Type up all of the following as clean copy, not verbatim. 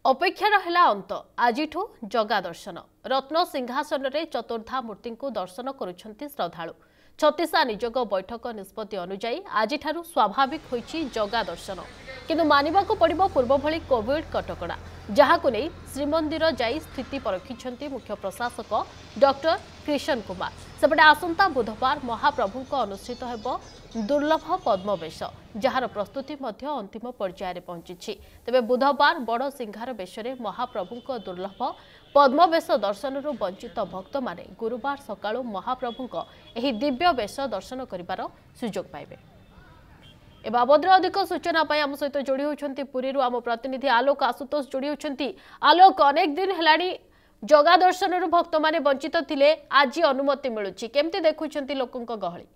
अपेक्षार है अंत आज जगा दर्शन रत्न सिंहासन में चतुर्धा मूर्ति को दर्शन करुछंती श्रद्धालु छत्तीसा निजोग बैठक निष्पत्ति अनुजाई आज स्वाभाविक होईछि जगा दर्शन किंतु मानिबाकु पड़िबो पूर्व भली कोविड कटकड़ा जहाकु नै श्रीमंदिर जाई स्थिति परखिछंती मुख्य प्रशासक डॉक्टर कृष्ण कुमार सेपटे आसंता बुधवार महाप्रभुंक अनुष्ठित हेबो दुर्लभ पद्मवेश जार प्रस्तुति मध्य अंतिम पर्यायर पहुंची तेबे बुधवार बड़ सिंहार बेशरे महाप्रभुंक दुर्लभ पद्मवेश दर्शन वंचित भक्त माने गुरुवार सकाळु महाप्रभुंक एही दिव्य वेश दर्शन करिवार सुजोग पाइबे। ए बाबद अधिक सूचना आम सहित जोड़ी होती पुरी आम प्रतिनिधि आलोक आशुतोष जोड़ी होती। आलोक अनेक दिन हेलाणी जगा दर्शन भक्त माने वंचित थिले आज अनुमति मिलुची केमती देखुछंती लोकंक गहली।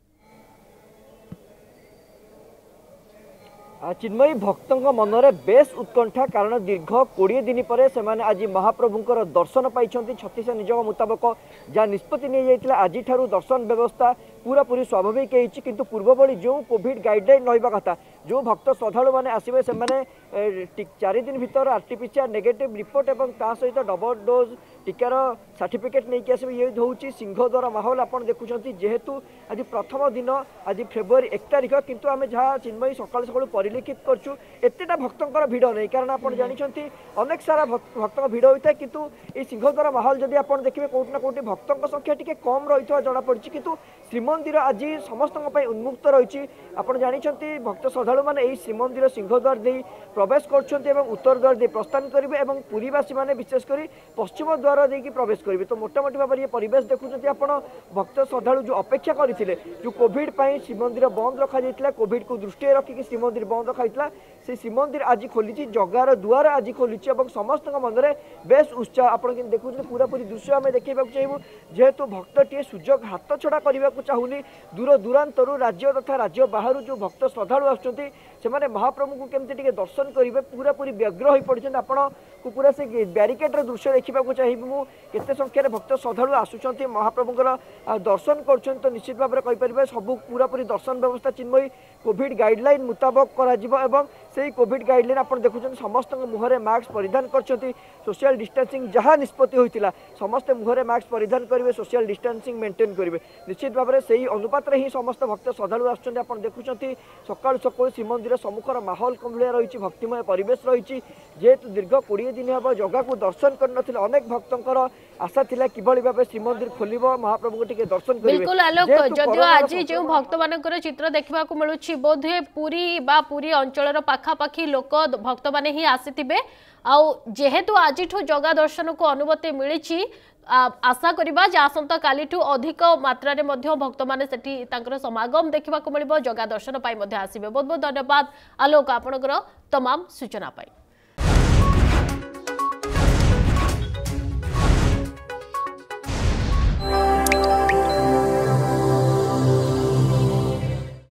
चिन्मयी भक्तों मनरे बेस उत्कंठा कारण दीर्घ 20 दिन पर आज महाप्रभुंकर दर्शन पाई छत्तीस निजोग मुताबक जहाँ निष्पत्ति नहीं जाता आज दर्शन व्यवस्था पूरा पूरी स्वाभाविक होती किंतु पूर्व भली जो कोविड गाइडलाइन रहा कथा जो भक्त श्रद्धालु मैंने आसवे से 4 दिन भीतर आरटीपीसीआर नेगेटिव रिपोर्ट और ता सहित डबल डोज टीकार सर्टिफिकेट नहीं आसवे ये हूँ सिंहद्वार माहौल आप देखुं जेहेतु आज प्रथम दिन आज फेब्रुआरी 1 तारिख किंतु आम जहाँ चिन्मयी सकाल सकाल परिलक्षित करूँ एतेटा भक्तों भिड़ नहीं कारण आप जानते अनेक सारा भक्तों भिड़ होता है किंतु ये सिंहद्वार माहौल जदि आप देखिए कौटि ना कौटि भक्तों संख्या टी कम रही जनापड़ी किंतु श्रीमंदिर आज समस्त उन्मुक्त रही आप जानते भक्त श्रद्धालु मैंने यही श्रीमंदिर सिंहद्वार दे प्रवेश कर उत्तर द्वार दे प्रस्थान करेंगे और पुरीवासी मैंने विशेषकर पश्चिम द्वार देकी प्रवेश करेंगे तो मोटामोटी भाव में परिवेश देखुं आप भक्त श्रद्धालु जो अपेक्षा करते जो कोविड श्रीमंदिर बंद रखा जाता कोविड को दृष्टि रखिक श्रीमंदिर बंद रखा से श्रीमंदिर आज खोली जगार दुआर आज खोली समस्त मनरे बेस उत्साह आप देखुं पूरा पूरी दृश्य आम देखा चाहूँ जेहेतु भक्तटे सुजोग हाथ छड़ा करने को चाहूनी दूर दूरांतर राज्य तथा राज्य बाहर जो भक्त श्रद्धालु आसुँच से महाप्रभु को केमती दर्शन करेंगे पूरा पूरी व्यग्र हो पड़ते आपण को पूरा से ब्यारिकेड्र दृश्य देखा चाहिए मुझे संख्यार भक्त श्रद्धालु आसुँच महाप्रभुंर दर्शन कर तो निश्चित भाव में कहीपर सब पूरा पूरी दर्शन व्यवस्था चिन्मयी कोविड गाइडलाइन मुताबक कर कोविड गाइडलाइन आप देखुं समस्त मुहरे मास्क परिधान कर सोशल डिस्टेंसिंग जहाँ निष्पत्ति होता समस्त मुहरे मास्क परिधान करेंगे सोशल डिस्टेंसिंग मेंटेन करेंगे निश्चित भाव में से अनुपात ही समस्त भक्त श्रद्धालु आसुँच आप देखुं सकाल सकाल श्रीमंदिर सम्मुखर माहौल कमलिया रही भक्तिमय परिवेश रही जेहेतु दीर्घ 20 दिन हम जगह को दर्शन कर अनेक भक्तर आशा थिला किभली भाव श्रीमंदिर खोल महाप्रभु को दर्शन बिल्कुल आलोक जदियो आज जो भक्त मानकर चित्र देखा मिलूँ बोधे पुरी बा पुरी अंचल पाखापाखि लोक भक्त माने ही आसीथिबे आउ जेहेतु आज जगा दर्शन को अनुमति मिली आशा करिबा जे आसंता कालीठू अधिक मात्रा रे मध्य भक्त माने सेठी तांकर समागम देखा मिलिबो जगा दर्शन पाई मध्य आसीबे। बहुत बहुत धन्यवाद आलोक आपनकर तमाम सूचना पाई।